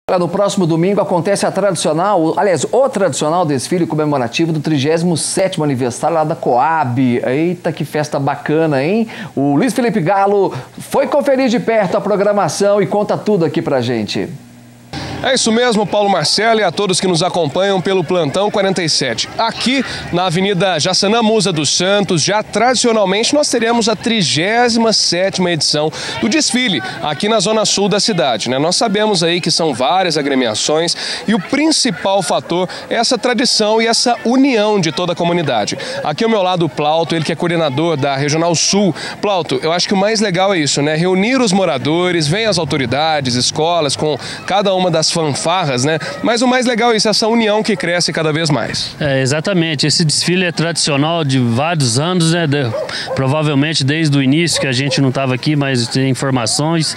No próximo domingo acontece o tradicional desfile comemorativo do 37º aniversário lá da Coab. Eita, que festa bacana, hein? O Luiz Felipe Galo foi conferir de perto a programação e conta tudo aqui pra gente. É isso mesmo, Paulo Marcelo, e a todos que nos acompanham pelo Plantão 47. Aqui na Avenida Jaçanã Musa dos Santos, já tradicionalmente nós teremos a 37ª edição do desfile aqui na zona sul da cidade, né? Nós sabemos aí que são várias agremiações e o principal fator é essa tradição e essa união de toda a comunidade. Aqui ao meu lado o Plauto, ele que é coordenador da Regional Sul. Plauto, eu acho que o mais legal é isso, né? Reunir os moradores, vem as autoridades, escolas, com cada uma das fanfarras, né? Mas o mais legal é isso, essa união que cresce cada vez mais. Exatamente. Esse desfile é tradicional de vários anos, né? Provavelmente desde o início, que a gente não estava aqui, mas tem informações.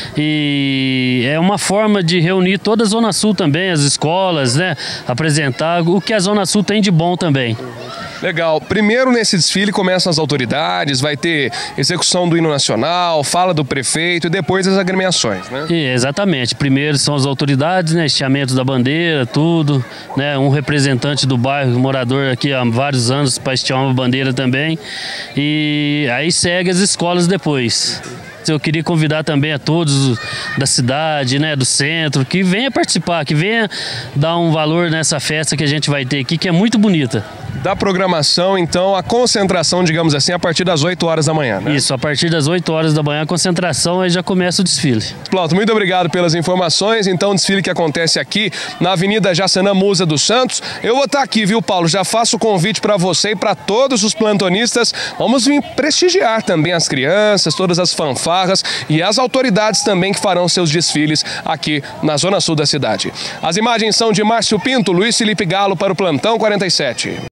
E é uma forma de reunir toda a Zona Sul também, as escolas, né? Apresentar o que a Zona Sul tem de bom também. Legal. Primeiro nesse desfile começam as autoridades, vai ter execução do hino nacional, fala do prefeito e depois as agremiações, né? Exatamente. Primeiro são as autoridades, né? Estiamento da bandeira, tudo, né? Um representante do bairro, morador aqui há vários anos para estiar uma bandeira também. E aí segue as escolas depois. Eu queria convidar também a todos da cidade, né, do centro, que venha participar, que venha dar um valor nessa festa que a gente vai ter aqui, que é muito bonita. Da programação, então, a concentração, digamos assim, a partir das 8 horas da manhã, né? Isso, a partir das 8 horas da manhã, a concentração, aí já começa o desfile. Plauto, muito obrigado pelas informações. Então, o desfile que acontece aqui na Avenida Jaçanã Musa dos Santos. Eu vou estar aqui, viu, Paulo? Já faço o convite para você e para todos os plantonistas. Vamos vir prestigiar também as crianças, todas as fanfarras e as autoridades também que farão seus desfiles aqui na zona sul da cidade. As imagens são de Márcio Pinto, Luiz Felipe Galo para o Plantão 47.